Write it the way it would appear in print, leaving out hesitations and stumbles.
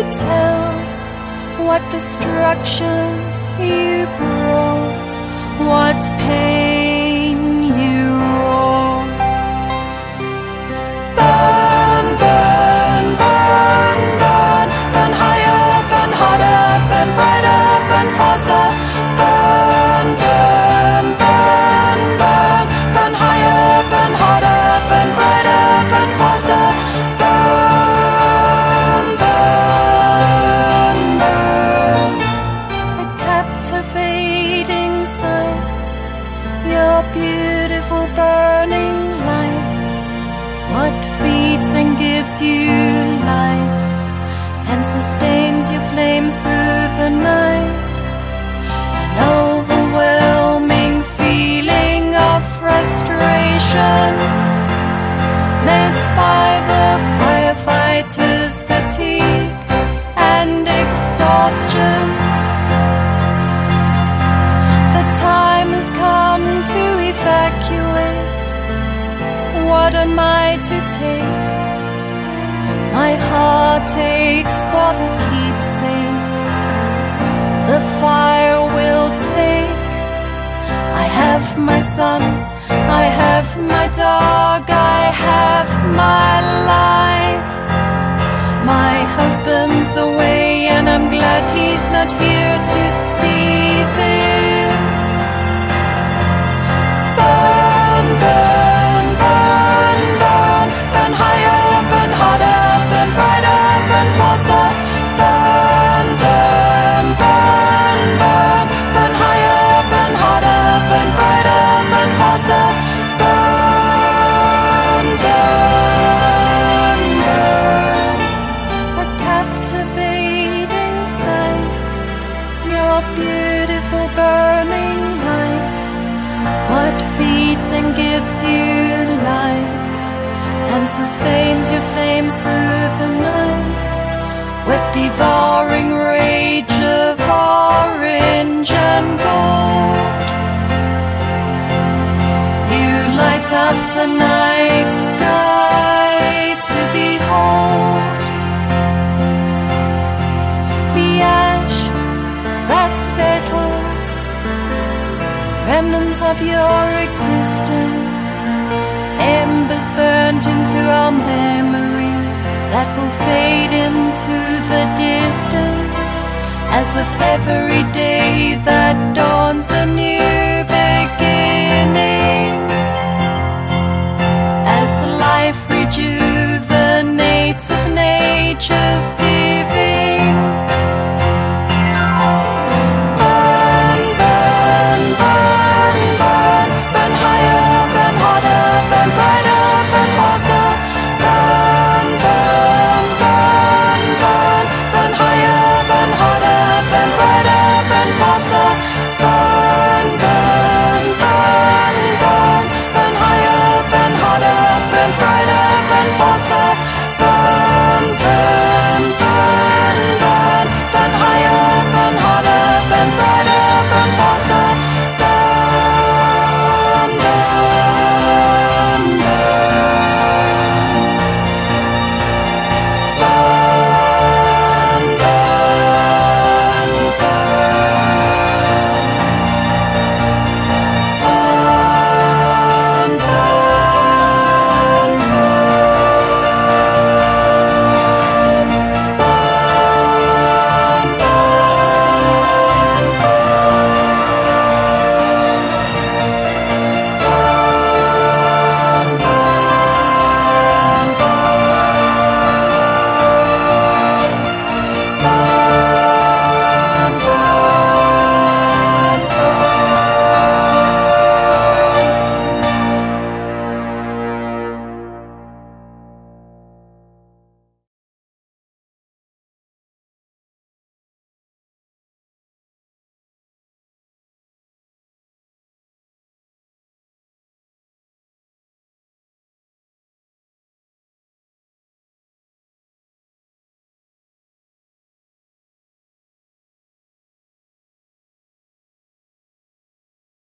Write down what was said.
tell what destruction you brought, what pain you wrought. Burn, burn, burn, burn, burn higher, burn harder, burn brighter, burn faster. Burn, burn, burn, burn, burn higher, burn harder, burn brighter, burn faster. Burn, burn, burn. A captivating sight, your beautiful burning light, what feeds and gives you life and sustains your flames through the night. An overwhelming feeling of frustration met by the firefighters' fatigue and exhaustion. The time has come to evacuate. What am I to take? My heart aches for the keepsakes the fire will take. I have my son, I have my dog, I have my life. My husband's away and I'm glad he's not here to see this. Burn, burn, burn, burn, burn higher, burn harder, burn brighter, burn faster. Burn, burn, burn, burn, burn higher, burn harder, burn brighter, burn faster. Burn, burn, burn. A captivating sight, your beautiful burning light, what feeds and gives you life and sustains your flames through the night. With devouring rage of orange and gold, you light up the night sky to behold. The ash that settles, remnants of your existence, embers burnt into our memory that will fade into the distance, as with every day that dawns a new beginning, as life rejuvenates with nature's